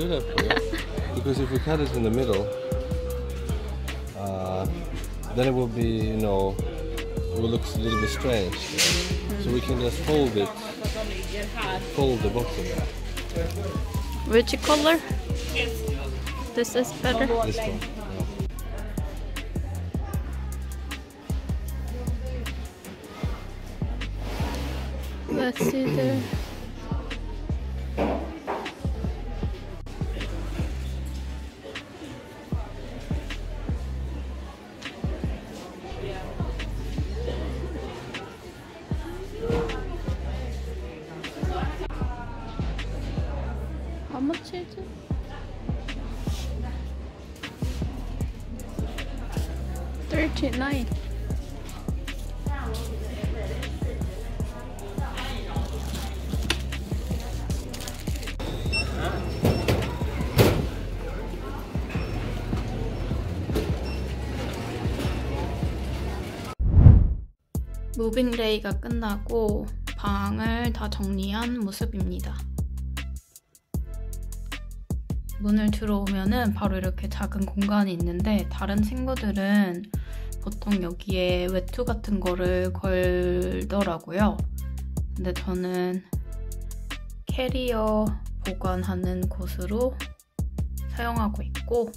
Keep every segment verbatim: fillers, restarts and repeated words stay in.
do that for you. Because if we cut it in the middle, uh, then it will be, you know, it will look a little bit strange. Mm. So we can just fold it, fold the bottom. Which color? This is better. This one. Let's see there. How much is it? thirty-nine. 무빙데이가 끝나고 방을 다 정리한 모습입니다. 문을 들어오면은 바로 이렇게 작은 공간이 있는데 다른 친구들은 보통 여기에 외투 같은 거를 걸더라고요. 근데 저는 캐리어 보관하는 곳으로 사용하고 있고,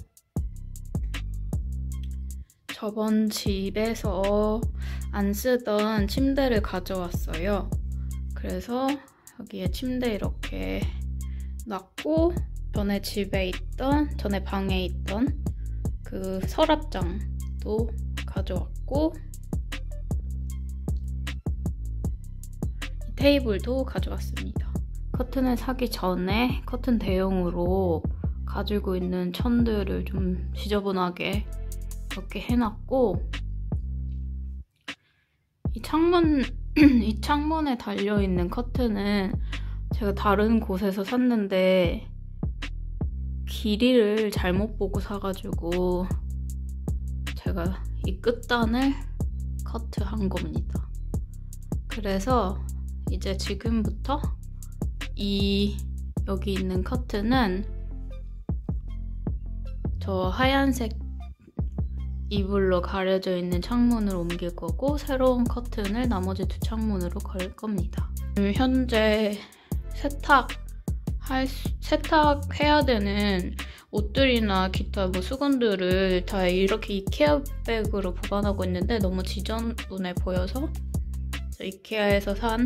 저번 집에서 안 쓰던 침대를 가져왔어요. 그래서 여기에 침대 이렇게 놨고, 전에 집에 있던, 전에 방에 있던 그 서랍장도 가져왔고, 이 테이블도 가져왔습니다. 커튼을 사기 전에 커튼 대용으로 가지고 있는 천들을 좀 지저분하게 이렇게 해놨고, 이 창문, 이 창문에 달려있는 커튼은 제가 다른 곳에서 샀는데 길이를 잘못 보고 사가지고 제가 이 끝단을 커트한 겁니다. 그래서 이제 지금부터 이 여기 있는 커튼은 저 하얀색 이불로 가려져 있는 창문으로 옮길 거고, 새로운 커튼을 나머지 두 창문으로 걸 겁니다. 현재 세탁 할 수, 세탁해야 되는 옷들이나 기타 뭐 수건들을 다 이렇게 이케아 백으로 보관하고 있는데 너무 지저분해 보여서 이케아에서 산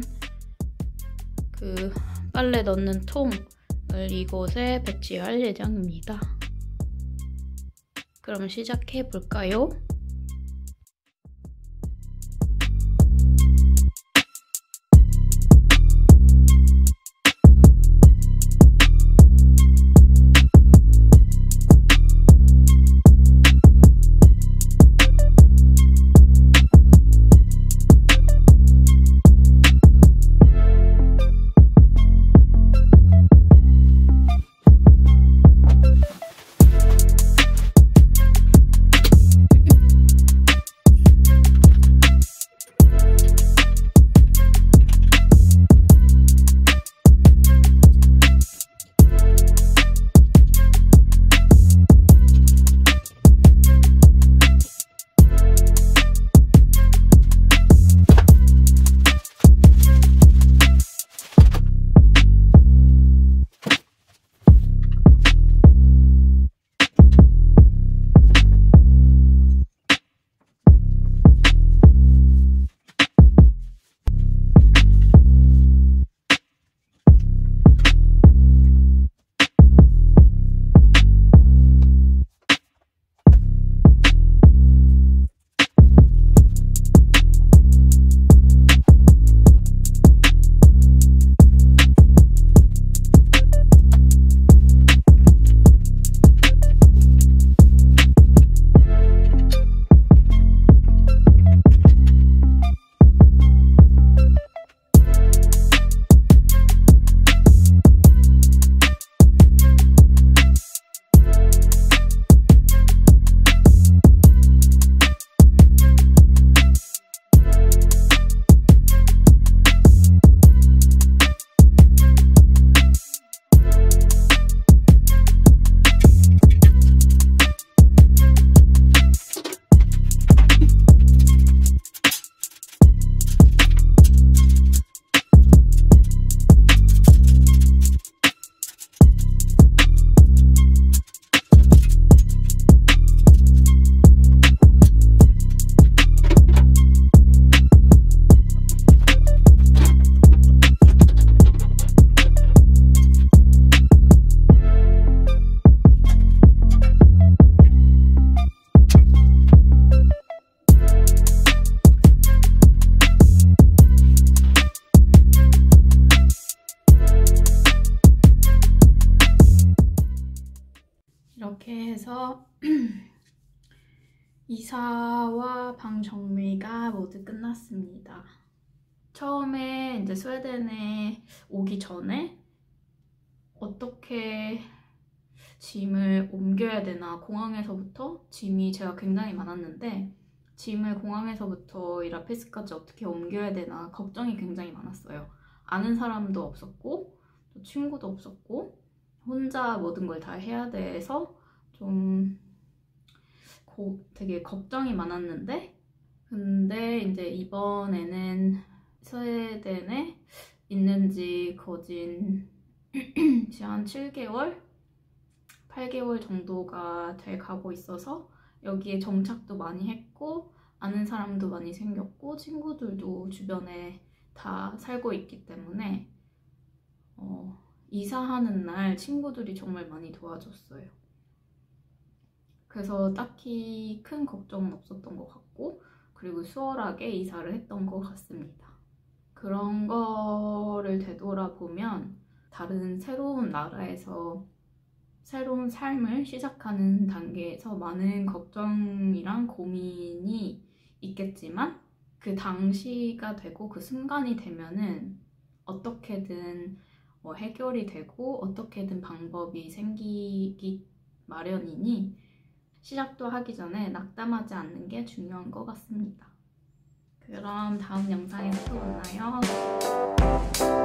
그 빨래 넣는 통을 이곳에 배치할 예정입니다. 그럼 시작해 볼까요? 이렇게 해서 이사와 방 정리가 모두 끝났습니다. 처음에 이제 스웨덴에 오기 전에 어떻게 짐을 옮겨야 되나, 공항에서부터 짐이 제가 굉장히 많았는데 짐을 공항에서부터 이 라피스까지 어떻게 옮겨야 되나 걱정이 굉장히 많았어요. 아는 사람도 없었고 또 친구도 없었고 혼자 모든 걸 다 해야 돼서 좀 고, 되게 걱정이 많았는데, 근데 이제 이번에는 스웨덴에 있는 지 거진 한 칠 개월? 팔 개월 정도가 돼 가고 있어서 여기에 정착도 많이 했고 아는 사람도 많이 생겼고 친구들도 주변에 다 살고 있기 때문에 어, 이사하는 날 친구들이 정말 많이 도와줬어요. 그래서 딱히 큰 걱정은 없었던 것 같고, 그리고 수월하게 이사를 했던 것 같습니다. 그런 거를 되돌아보면 다른 새로운 나라에서 새로운 삶을 시작하는 단계에서 많은 걱정이랑 고민이 있겠지만 그 당시가 되고 그 순간이 되면은 어떻게든 뭐 해결이 되고 어떻게든 방법이 생기기 마련이니 시작도 하기 전에 낙담하지 않는 게 중요한 것 같습니다. 그럼 다음 영상에서 또 만나요.